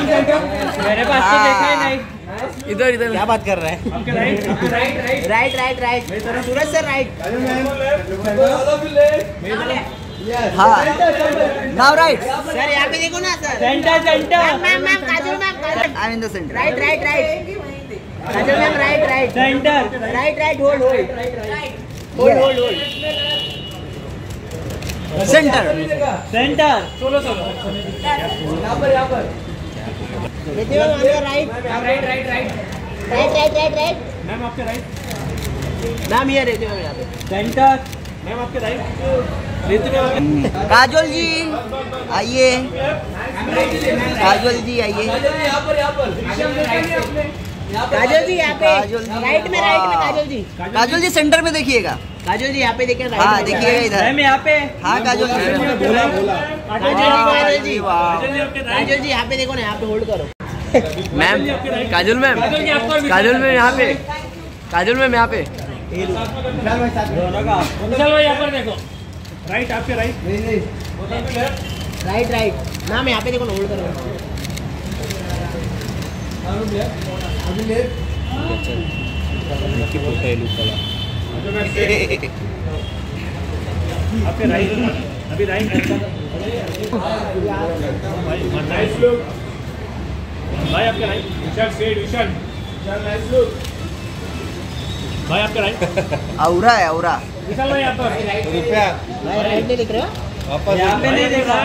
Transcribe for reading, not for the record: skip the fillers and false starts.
मेरे पास तो देखा ही नहीं। इधर इधर क्या बात कर रहा है? Right right right Suraj sir right. हाँ नाउ राइट सर यहाँ पे देखो ना सर। Centre centre ma'am ma'am Kajal ma'am Kajal I in the centre right right right Kajal ma'am right right centre right right hold hold hold hold hold centre centre right right right right right ma'am आपके right ma'am ये रहते हो यहाँ पे centre ma'am आपके right Kajal ji आइए काजल जी आइए काजल जी यहाँ पे काजल जी, राइट में काजल जी काजल जी सेंटर में देखिएगा काजल जी यहाँ पे देखें राइट हाँ में देखिएगा इधर मैम यहाँ पे हाँ काजल जी काजल जी काजल जी यहाँ पे देखो ना यहाँ पे होल्ड करो ma'am Kajal ma'am Kajal ma'am यहाँ पे काजल मैम यहाँ पे विशाल भाई यहाँ पर देखो राइट आपके राइट राइट राइट मैम यहाँ पे देखो ना होल्ड करो आपके राइट अभी राइट भाई आपके right Vishal straight Vishal nice look भाई आपके राइट औरा है औरा विशाल भाई यहाँ पर राइट नहीं दिख रहे हो यहाँ पे नहीं दिख रहा।